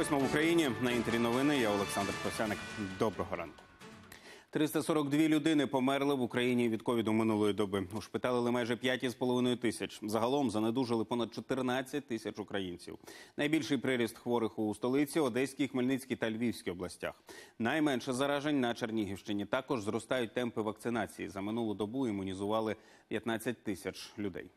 Вчасно в Україні. На Інтері новини. Я Олександр Косяник. Доброго ранку. 342 людини померли в Україні від ковіду минулої доби. Ушпиталили майже 5,5 тисяч. Загалом занедужили понад 14 тисяч українців. Найбільший приріст хворих у столиці, Одеській, Хмельницькій та Львівській областях. Найменше заражень на Чернігівщині. Також зростають темпи вакцинації. За минулу добу імунізували 15 тисяч людей.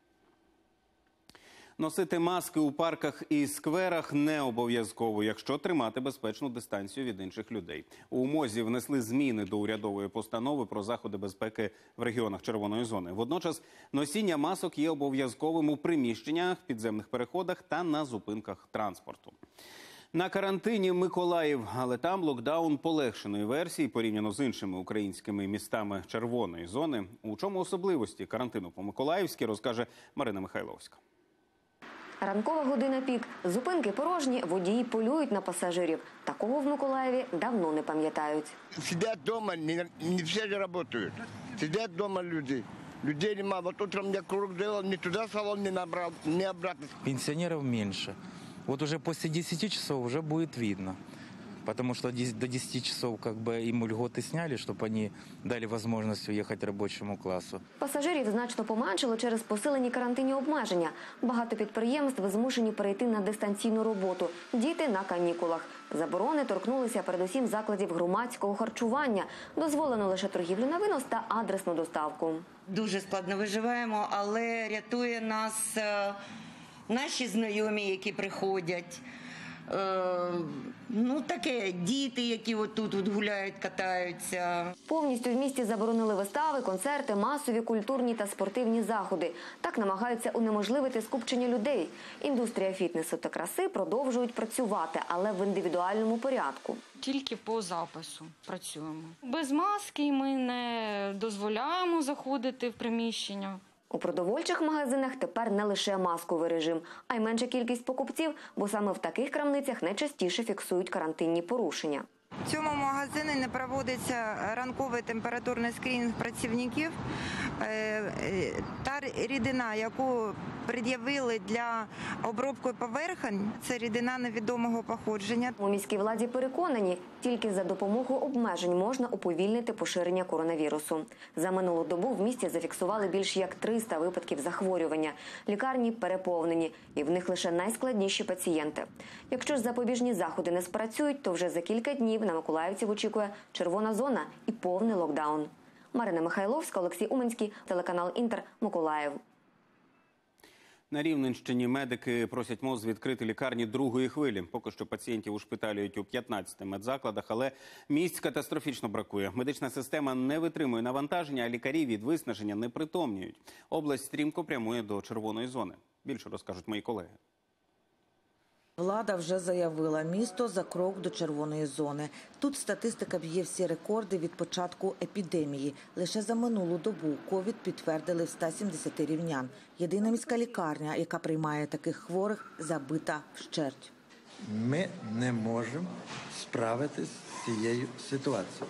Носити маски у парках і скверах не обов'язково, якщо тримати безпечну дистанцію від інших людей. У МОЗі внесли зміни до урядової постанови про заходи безпеки в регіонах червоної зони. Водночас носіння масок є обов'язковим у приміщеннях, підземних переходах та на зупинках транспорту. На карантині Миколаїв, але там локдаун полегшеної версії порівняно з іншими українськими містами червоної зони. У чому особливості карантину по-миколаївськи, розкаже Марина Михайловська. Ранкова година пік. Зупинки порожні, водії полюють на пасажирів. Такого в Миколаєві давно не пам'ятають. Сидять вдома, не всі ж працюють. Сидять вдома люди. Людей немає. Вот утром я круг делал, ни туда салон не набрал, ни обратно. Пенсионеров меньше. Вот уже после 10 часов уже будет видно. Потому что до 10 часов им льготы сняли, чтобы они дали возможность уехать рабочему классу. Пасажирів значно поменшало через посилені карантинні обмеження. Багато підприємств змушені перейти на дистанційну роботу. Діти на канікулах. Заборони торкнулися передусім закладів громадського харчування. Дозволено лише торгівлю на винос та адресну доставку. Дуже складно виживаємо, але рятує нас наші знайомі, які приходять. Таке, діти, які тут гуляють, катаються. Повністю в місті заборонили вистави, концерти, масові культурні та спортивні заходи. Так намагаються унеможливити скупчення людей. Індустрія фітнесу та краси продовжують працювати, але в індивідуальному порядку. Тільки по запису працюємо. Без маски ми не дозволяємо заходити в приміщення. У продовольчих магазинах тепер не лише масковий режим, а й менша кількість покупців, бо саме в таких крамницях найчастіше фіксують карантинні порушення. В цьому магазині не проводиться ранковий температурний скринінг працівників. Та рідина, яку пред'явили для обробки поверхонь, це рідина невідомого походження. У міській владі переконані, тільки за допомогою обмежень можна уповільнити поширення коронавірусу. За минулу добу в місті зафіксували більш як 300 випадків захворювання. Лікарні переповнені, і в них лише найскладніші пацієнти. Якщо ж запобіжні заходи не спрацюють, то вже за кілька днів на миколаївців очікує червона зона і повний локдаун. Марина Михайловська, Олексій Уманський, телеканал Інтер, Миколаїв. На Рівненщині медики просять МОЗ відкрити лікарні другої хвилі. Поки що пацієнтів ушпиталюють у 15 медзакладах, але місць катастрофічно бракує. Медична система не витримує навантаження, а лікарі від виснаження не притомнюють. Область стрімко прямує до червоної зони. Більше розкажуть мої колеги. Влада вже заявила, місто за крок до червоної зони. Тут статистика б'є всі рекорди від початку епідемії. Лише за минулу добу ковід підтвердили в 170 рівнян. Єдина міська лікарня, яка приймає таких хворих, забита вщерть. Ми не можемо справитися з цією ситуацією.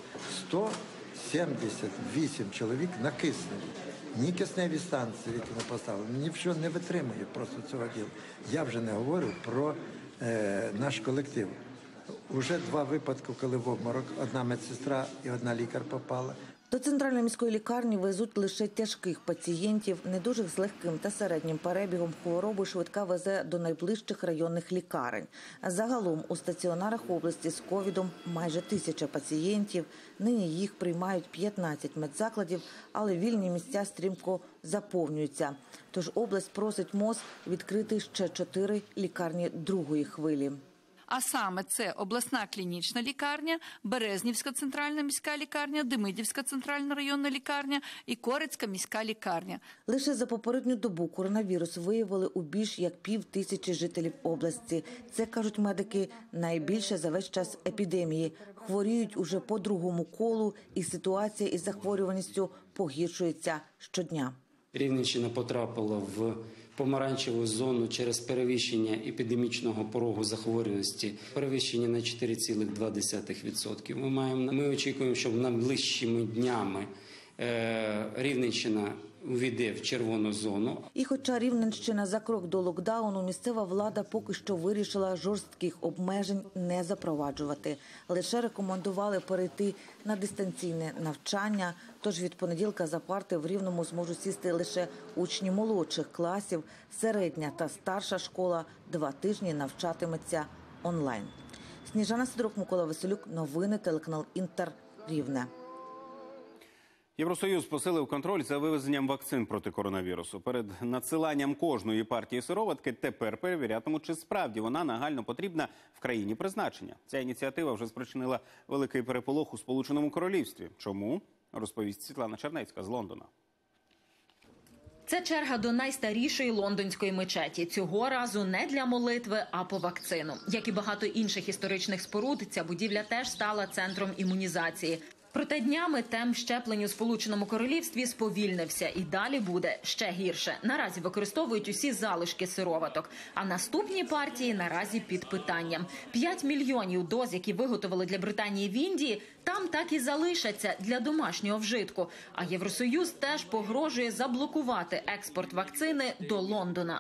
178 чоловік на кисневі. Ні кисневі станції, які ми поставили, нічого не витримує просто цього діла. Я вже не говорю про наш колектив. Уже 2 випадки, коли в обморок, одна медсестра і одна лікар попала. До центральної міської лікарні везуть лише тяжких пацієнтів, недужих з легким та середнім перебігом хвороби швидка везе до найближчих районних лікарень. Загалом у стаціонарах області з ковідом майже 1000 пацієнтів. Нині їх приймають 15 медзакладів, але вільні місця стрімко заповнюються. Тож область просить МОЗ відкрити ще 4 лікарні другої хвилі. А саме це обласна клінічна лікарня, Березнівська центральна міська лікарня, Демидівська центральна районна лікарня і Корецька міська лікарня. Лише за попередню добу коронавірус виявили у більш як 5000 жителів області. Це, кажуть медики, найбільше за весь час епідемії. Хворіють уже по другому колу, і ситуація із захворюваністю погіршується щодня. Рівненщина потрапила в помаранчеву зону через перевищення епідемічного порогу захворюваності, перевищення на 4,2%. Ми очікуємо, що найближчими днями Рівненщина увійде в червону зону. І хоча Рівненщина за крок до локдауну, місцева влада поки що вирішила жорстких обмежень не запроваджувати. Лише рекомендували перейти на дистанційне навчання, тож від понеділка за парти в Рівному зможуть сісти лише учні молодших класів, середня та старша школа 2 тижні навчатиметься онлайн. Сніжана Сидорук, Микола Василюк, новини, телеканал Інтер, Рівне. Євросоюз посилив контроль за вивезенням вакцин проти коронавірусу. Перед надсиланням кожної партії сироватки тепер перевірятимуть, чи справді вона нагально потрібна в країні призначення. Ця ініціатива вже спричинила великий переполох у Сполученому Королівстві. Чому? Розповість Світлана Чернецька з Лондона. Це черга до найстарішої лондонської мечеті. Цього разу не для молитви, а по вакцину. Як і багато інших історичних споруд, ця будівля теж стала центром імунізації. Проте днями темп щеплень у Сполученому Королівстві сповільнився і далі буде ще гірше. Наразі використовують усі залишки сироваток, а наступні партії наразі під питанням. 5 мільйонів доз, які виготовили для Британії в Індії, там так і залишаться для домашнього вжитку. А Євросоюз теж погрожує заблокувати експорт вакцини до Лондона.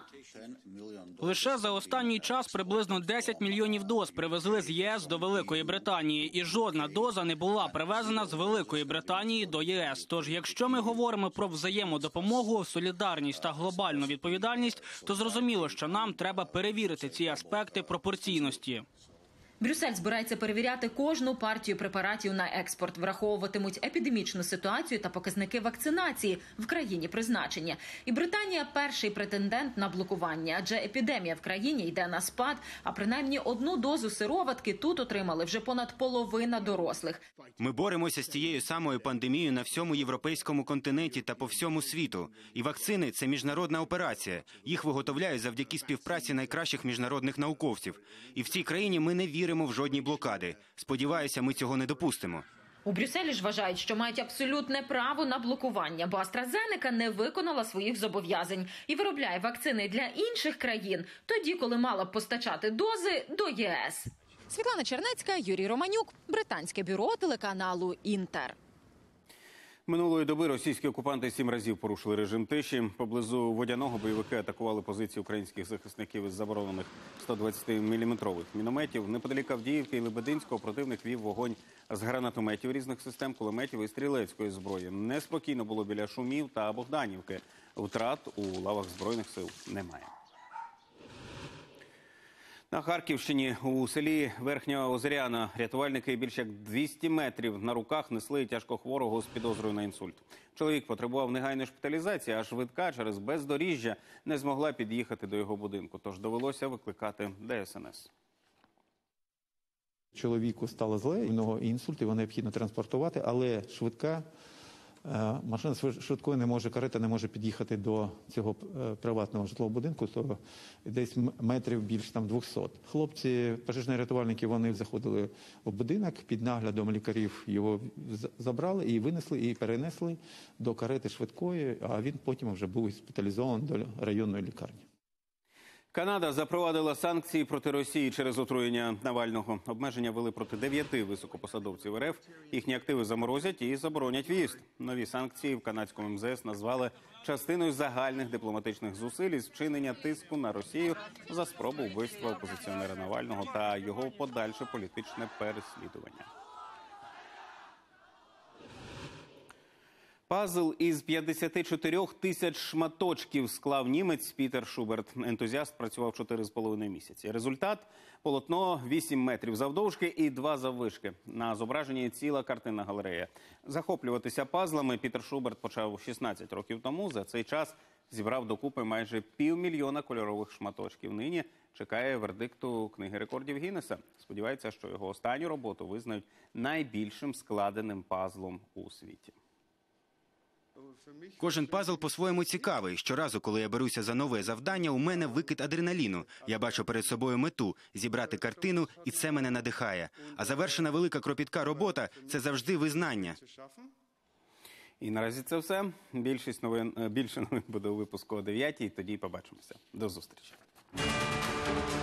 Лише за останній час приблизно 10 мільйонів доз привезли з ЄС до Великої Британії. І жодна доза не була привезена з Великої Британії до ЄС. Тож, якщо ми говоримо про взаємодопомогу, солідарність та глобальну відповідальність, то зрозуміло, що нам треба перевірити ці аспекти пропорційності. Брюссель збирається перевіряти кожну партію препаратів на експорт, враховуватимуть епідемічну ситуацію та показники вакцинації в країні призначення. І Британія – перший претендент на блокування, адже епідемія в країні йде на спад, а принаймні 1 дозу сироватки тут отримали вже понад половина дорослих. Ми боремося з тією самою пандемією на всьому європейському континенті та по всьому світу. І вакцини – це міжнародна операція. Їх виготовляють завдяки співпраці найкращих міжнародних науковців. І в цій країні ми не віримо в жодні блокади. Сподіваюся, ми цього не допустимо. У Брюсселі ж вважають, що мають абсолютне право на блокування, бо AstraZeneca не виконала своїх зобов'язань і виробляє вакцини для інших країн, тоді, коли мала б постачати дози до ЄС. Світлана Чернецька, Юрій Романюк, британське бюро телеканалу «Інтер». Минулої доби російські окупанти 7 разів порушили режим тиші. Поблизу Водяного бойовики атакували позиції українських захисників із заборонених 120-мм мінометів. Неподалік Авдіївки і Лебединського противник вів вогонь з гранатометів різних систем, кулеметів і стрілецької зброї. Неспокійно було біля Шумів та Богданівки. Втрат у лавах Збройних сил немає. На Харківщині у селі Верхня Озеряна рятувальники більш як 200 метрів на руках несли тяжкохворого з підозрою на інсульт. Чоловік потребував негайної шпиталізації, а швидка через бездоріжжя не змогла під'їхати до його будинку, тож довелося викликати ДСНС. Чоловіку стало зле, у нього інсульт, його необхідно транспортувати, але швидка, машина швидкої не може, карета не може під'їхати до цього приватного житлового будинку, то десь метрів більше, там 200. Хлопці, пожежні рятувальники, вони заходили в будинок, під наглядом лікарів його забрали і винесли, і перенесли до карети швидкої, а він потім вже був госпіталізований до районної лікарні. Канада запровадила санкції проти Росії через отруєння Навального. Обмеження ввели проти 9 високопосадовців РФ. Їхні активи заморозять і заборонять в'їзд. Нові санкції в канадському МЗС назвали частиною загальних дипломатичних зусиль із вчинення тиску на Росію за спробу вбивства опозиціонера Навального та його подальше політичне переслідування. Пазл із 54 тисяч шматочків склав німець Пітер Шуберт. Ентузіаст працював 4,5 місяці. Результат – полотно 8 метрів завдовжки і 2 заввишки. На зображенні ціла картинна галерея. Захоплюватися пазлами Пітер Шуберт почав 16 років тому. За цей час зібрав докупи майже 500 000 кольорових шматочків. Нині чекає вердикту Книги рекордів Гіннеса. Сподівається, що його останню роботу визнають найбільшим складеним пазлом у світі. Кожен пазл по-своєму цікавий. Щоразу, коли я беруся за нове завдання, у мене викид адреналіну. Я бачу перед собою мету – зібрати картину, і це мене надихає. А завершена велика кропітка робота – це завжди визнання. І наразі це все. Більше новин буде у випуску о 9-й. Тоді побачимося. До зустрічі.